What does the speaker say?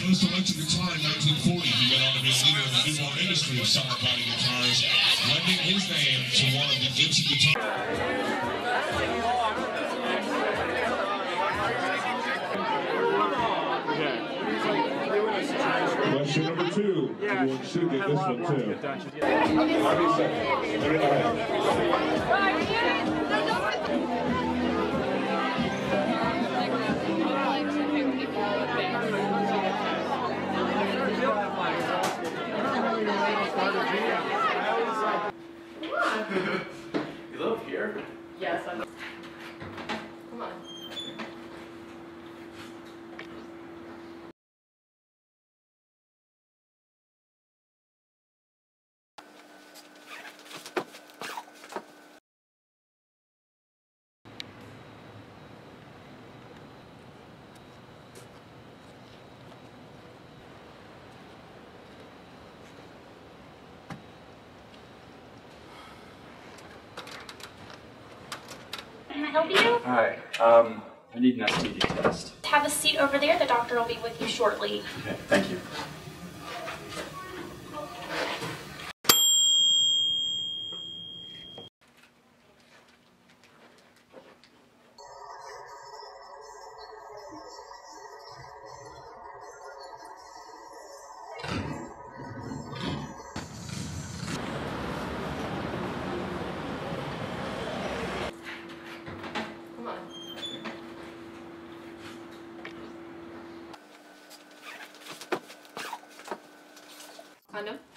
first electric guitar in 1940. He went on to be a leader in the newborn industry of solid body guitars, lending his name to one of the Gibson guitars. Question number 2. Everyone should get this one too. You live here? Yes, I'm. Come on. Can I help you? Hi. I need an STD test. Have a seat over there. The doctor will be with you shortly. Okay, thank you. Come on. Condom?